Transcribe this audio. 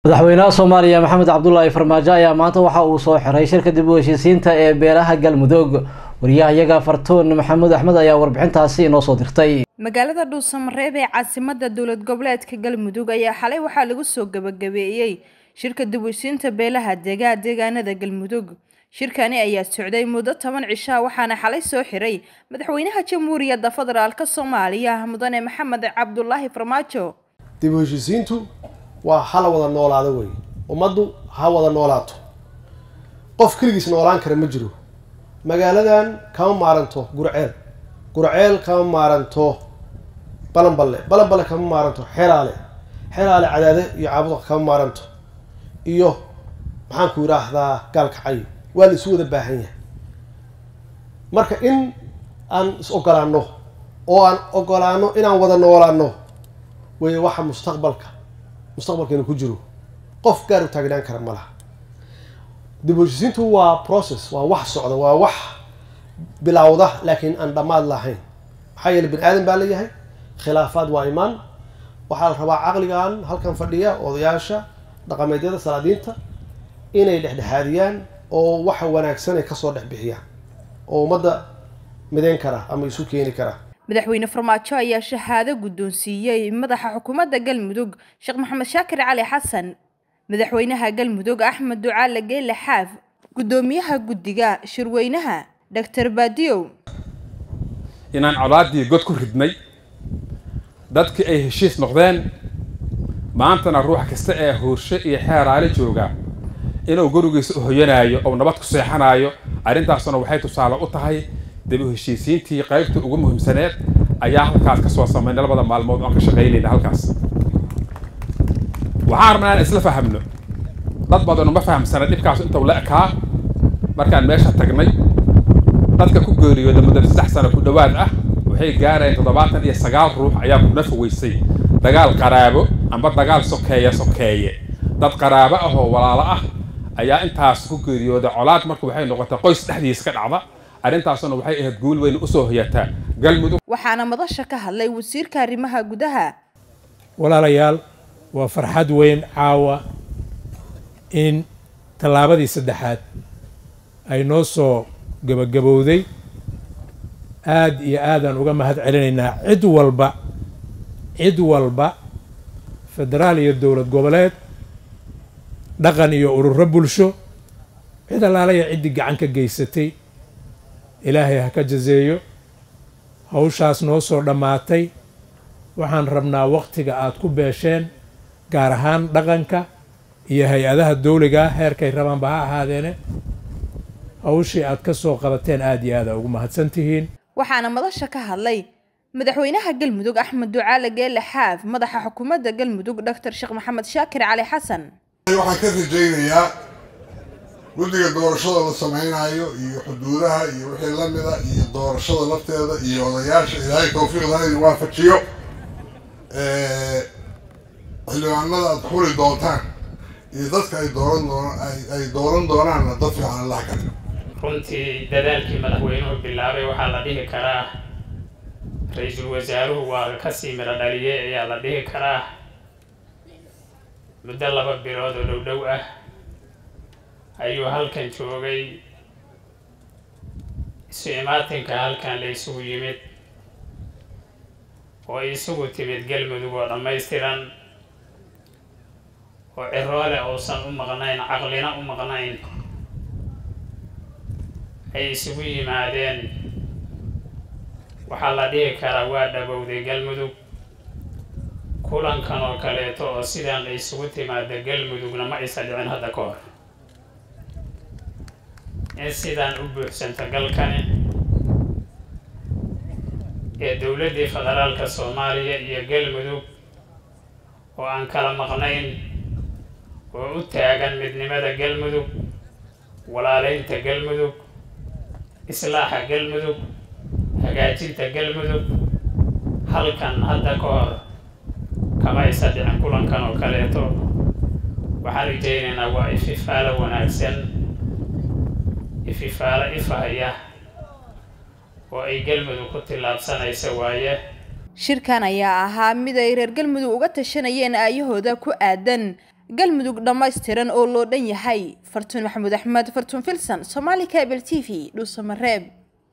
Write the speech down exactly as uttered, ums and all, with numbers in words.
madaxweynaha Soomaaliya Maxamed Cabdullaahi Farmaajo ayaa maanta waxa uu soo xiray shirka dib u heshiisiinta ee beelaha Galmudug. wariyahayaga Fartuun Maxamed Axmed ayaa warbixintaasi inoo soo dirtay. magaalada Dhuusamareeb ee caasimadda dowlad goboleedka Galmudug ayaa xalay waxaa lagu soo gabagabeeyay shirka dib u heshiisiinta beelaha deegaanada Galmudug. shirkani ayaa socday muddo toban cisho waxaana xalay soo xiray madaxweynaha Jamhuuriyadda Federaalka Soomaaliya Mudane Maxamed Cabdullaahi Farmaajo. dib u heshiisiintu waa hal wada noolaado way umadu ha wada noolaato qof kaligiis noolaan kara ma jiro magaaladan kama maaranto Gurceel Gurceel kama maaranto Balanballe Balanballe kama maaranto Xeraale Xeraale Cadaade iyo Caabuq kama maaranto iyo maxaan ku yiraahdaa Gaalkacay waa la isu wada baahan yahay marka in aan is ogolaano oo aan ogolaano inaan wada noolaano way waxa mustaqbalka mustaqbalkeena ku jiro qof gaar u taagnaan kara malaha dib u heshiisiintu waa process waa wax socda waa wax bilowda laakiin aan dhamaad lahayn maxaa yeelay bini aadan baa leeyahay khilaafaad waa imaan waxaa la rabaa caqligan halkan fadhiya odayaasha dhaqameedyada salaadiinta inay dhexdhexaadiyaan oo waxa wanaagsan ay ka soo dhex bixiyaan oo ummadda mideyn kara ama isu keeni kara madaxweyne Farmaajo ayaa shahaado guddoonsiiyay madaxa xukuumadda Galmudug Sheekh Maxamed Shaakir Cali Xasan madaxweynaha Galmudug Axmed Ducaale Geyle Xaaf gudoomiyaha guddiga shirweynaha Doctor Badiyow inaan colaadii god ku ridnay dadkii ay heshiis noqdeen maantana ruux kasta ee hoorshe iyo xeeraale jooga inuu gurigiisa u hoyanaayo oo nabad ku seexanayo arintaasna waxay tusaale u tahay dib u heshiisiintii qaybta ugu muhiimsaneed ayaa halkaas ka soo sameynay labada maalmood oo ka shaqeynayna halkaas waxaan rabnaa isla fahamno dad badan uma fahamsana dhibkaas inta la ekaa markaan meesha tagnay dadka ku geeriyooday muddo saddex sano ku dhawaad ah waxay gaarayeen toddobaatan iyo sagaal ruux ayaa ku nafaweysay dagaal qaraabo amba dagaal sokeeye sokeeye dad qaraabo ah oo walaalo ah ayaa intaas ku geeriyooday colaad markii waxay noqotay qoys dhexdiisa ka dhacda arintaasna waxay ahayd guul weyn u soo hoyataa Galmudug waxaana madasha ka hadlay wasiirka arrimaha gudaha walaalayaal waa farxad weyn caawa in talaabadii saddexaad ay noo soo gabagabowday aad iyo aadaan uga mahad celinaynaa cid walba cid walba federaal iyo dowlad goboleed dhaqan iyo ururo bulsho cid alaalaya ciddii gacan ka geysatay ilaahay ha ka jazeeyo hawshaas noo soo dhammaatay waxaan rabnaa waqtiga aad ku beesheen gaar ahaan dhaqanka iyo hay-adaha dowliga heerkay rabaanba ha ahaadeene hawshii aad ka soo qabateen aad iyo aad ugu mahadsan tihiin waxaana madasha ka hadlay madaxweynaha Galmudug Axmed Ducaale Geyle Xaaf madaxa xukuumadda Galmudug Doctor Sheekh Maxamed Shaakir Cali Xasan waxaan ka rajaynayaa guddiga doorashada la samaynayo iyo xuduudaha iyo wixii la mida iyo doorashada lafteeda iyo odayaasha ilaahay tawfiiqda inuu waafajiyo ee xilwaanada aad xuli doontaan iyo dadka ay dooran doonaan ay dooran doonaan dad fiican Allah ka dhigo runtii dadaalkii madaxweynuhu bilaabay waxaa la dhihi karaa ra'iisul wasaaruhu waa ka sii mira dhaliyay ayaa la dhihi karaa muddo laba bilood oo dhow dhow ah ayuu halkan joogay isu imaatinka halkan la isugu yimid oo isugu timid Galmudug oo dhammaystiran oo ciroole uusan u maqnayn caqlina u maqnayn ay isugu yimaadeen waxaa la dhihi karaa waa dhabowday Galmudug kulankan oo kaleeto oo sidaan ay isugu timaada Galmudugna ma aysan dhicin hadda ka hor in sidaan u buuxsanta galkani ee dowladda federaalka Soomaaliya iyo Galmudug oo aan kala maqnayn oo u taagan midnimada Galmudug walaalaynta Galmudug islaaxa Galmudug hagaajinta Galmudug halkan hadda ka hor kama aysan dhicin kulankan oo kaleeto waxaan rajaynaynaa waa ififaalo wanaagsan ififaalo ifahaya oo ay Galmudug ku tilaabsanaysa waaye shirkan ayaa ahaa mid ay reer Galmudug uga tashanayeen aayahooda ku aadan galmudug dhammaystiran oo loo dhan yahay. Fartuun Maxamuud Axmed, Fartuun Filsan, Somali Cable T V, Dhuusamareeb.